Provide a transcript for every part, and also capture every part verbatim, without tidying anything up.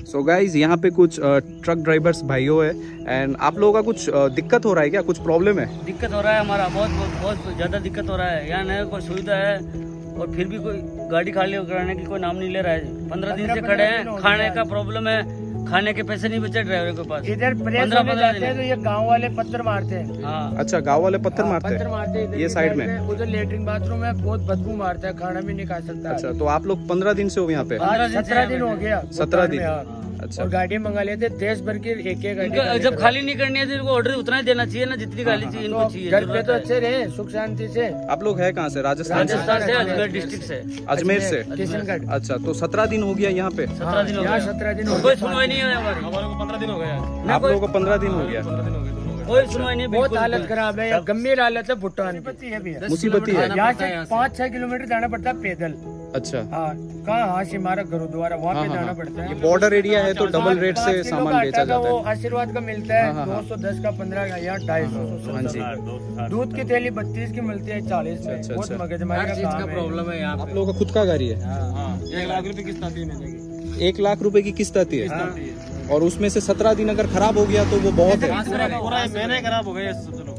So guys यहाँ पे कुछ ट्रक ड्राइवर्स भाइयों है एंड आप लोगों का कुछ uh, दिक्कत हो रहा है क्या, कुछ प्रॉब्लम है? दिक्कत हो रहा है हमारा, बहुत बहुत, बहुत ज्यादा दिक्कत हो रहा है। यहाँ नहीं कोई सुविधा है और फिर भी कोई गाड़ी खाली कराने की कोई नाम नहीं ले रहा है। पंद्रह दिन से खड़े हैं, खाने का प्रॉब्लम है, खाने के पैसे नहीं बचे ड्राइवर के पास। इधर पंद्रह पंद्रह दिन तो ये गांव वाले पत्थर मारते हैं। हाँ। अच्छा, गांव वाले पत्थर हाँ, मारते पत्थर मारते हैं ये साइड में। उधर लेटरिन बाथरूम है, बहुत बदबू मारता है, खाना भी नहीं खा सकता। अच्छा, तो आप लोग पंद्रह दिन से हो यहाँ पे? सत्रह दिन हो गया। सत्रह दिन। अच्छा। और गाड़ी मंगा लेते देश भर की, एक एक गाड़ी। जब खाली नहीं करनी है तो इनको ऑर्डर उतना ही देना चाहिए ना, जितनी गाड़ी चाहिए इनको चाहिए। घर पे तो अच्छे रहे, सुख शांति से। आप लोग है कहाँ से? राजस्थान से? राजस्थान से, अजमेर डिस्ट्रिक्ट से। अजमेर से, किशनगढ़। अच्छा, तो सत्रह दिन हो गया यहाँ पे? सत्रह दिन हो गया। सत्रह दिन हो कोई सुनवाई नहीं है हमारे को पंद्रह दिन हो गया। आप लोगों को पंद्रह दिन हो गया? कोई सुनवाई नहीं। बहुत हालत खराब है, गंभीर हालत है। भुट्टान मुसीबत है। यहाँ से पाँच छह किलोमीटर जाना पड़ता है पैदल। अच्छा, हाँ, कहाँ हाशी मारा गुरुद्वारा, वहाँ पे जाना पड़ता है। बॉर्डर एरिया है तो डबल रेट से सामान बेचा जाता है। वो आशीर्वाद का मिलता है दो सौ दस का, पंद्रह का, यहाँ ढाई सौ। हाँ जी। दूध की थैली बत्तीस की मिलती है, चालीस में। अच्छा, बहुत अच्छा। मगजमारी का प्रॉब्लम है यहाँ आप लोगों का खुद का गाड़ी है? एक लाख रुपए किस्त आती है महीने की। एक लाख रुपए की किस्त आती है और उसमें से सत्रह दिन अगर खराब हो गया तो वो बहुत है। पूरा महीने खराब हो गया।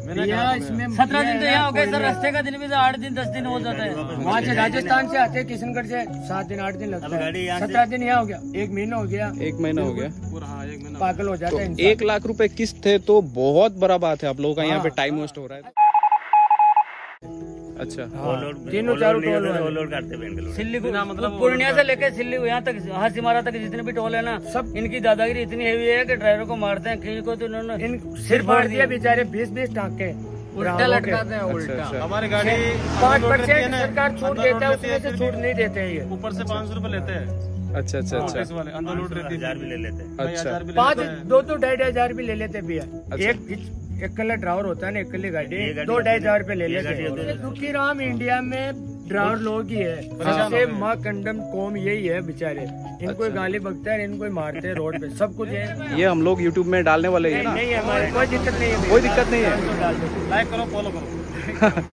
सत्रह दिन तो यहाँ हो गए सर, रास्ते का दिन भी आठ दिन दस दिन हो जाता है। वहाँ से राजस्थान से आते हैं, किशनगढ़ से सात दिन आठ दिन लगता है। सत्रह दिन यहाँ हो गया, एक महीना हो गया। एक महीना हो गया, पागल हो जाता है। एक लाख रुपए किस्त है तो बहुत बड़ा बात है। आप लोगों का यहाँ पे टाइम वेस्ट हो रहा है। अच्छा, तीनों चारों टोल सिल्ली को मतलब पूर्णिया से लेकर सिल्ली यहाँ तक, हासीमारा तक जितने भी टोल है ना, सब इनकी दादागिरी इतनी हैवी है कि ड्राइवर को मारते हैं। किसी को तो इन्होंने सिर फाड़ दिया बेचारे, बीस बीस टाँके उल्टा लटकाते हैं। अच्छा, उल्टा अच्छा। हमारी गाड़ी पाँच परसेंट सरकार छूट देता है, उसमें से छूट नहीं देते हैं ये। ऊपर से पाँच सौ रूपये लेते हैं। अच्छा अच्छा अच्छा पुलिस वाले अंदर लूट रहती है, भी ले लेते हैं। अच्छा, पाँच दो तो ढाई ढाई हजार भी ले लेते भैया। एक एक कल्ला ड्राइवर होता है ना, एक कल्ली गाड़ी, दो ढाई हजार रुपए ले लेते हैं। दुखी राम इंडिया में ड्राइवर लोग ही है, सबसे माँ कंडम कौम यही है बेचारे। इनको गाली बकता है, इनको मारते हैं रोड पे, सब कुछ है। ये हम लोग यूट्यूब में डालने वाले हैं ना? नहीं है, हमारे कोई दिक्कत नहीं है, कोई दिक्कत नहीं है। लाइक करो, फॉलो करो।